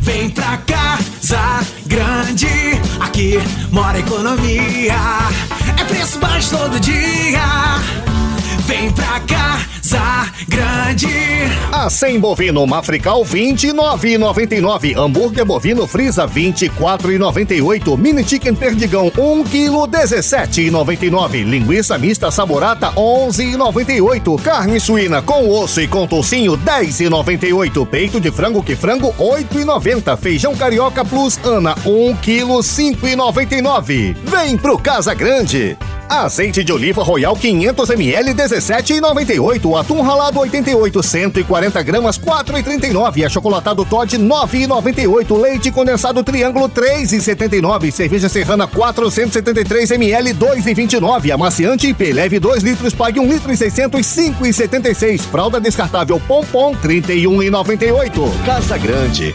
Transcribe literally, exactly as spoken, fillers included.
Vem pra Casa Grande, aqui mora economia. É preço baixo todo dia. Vem pra Casa Grande. Acém bovino Mafrical vinte e nove reais e noventa e nove centavos. Hambúrguer bovino Frisa vinte e quatro reais e noventa e oito centavos. Mini chicken perdigão um quilo dezessete reais e noventa e nove centavos. Linguiça mista saborata onze reais e noventa e oito centavos. Carne suína com osso e com toucinho dez reais e noventa e oito centavos. Peito de frango que frango oito reais e noventa centavos. Feijão carioca plus Ana um quilo cinco reais e noventa e nove centavos. Vem pro Casa Grande. Azeite de oliva Royal quinhentos mililitros dezessete reais e noventa e oito centavos. Atum ralado oitenta e oito, cento e quarenta gramas quatro reais e trinta e nove centavos. Achocolatado Toddy nove reais e noventa e oito centavos. Leite condensado Triângulo três reais e setenta e nove centavos. Cerveja Serrana quatrocentos e setenta e três mililitros dois reais e vinte e nove centavos. Amaciante I P leve dois litros, pague um litro e seiscentos cinco reais e setenta e seis centavos. Fralda descartável Pompom trinta e um reais e noventa e oito centavos. Casa Grande,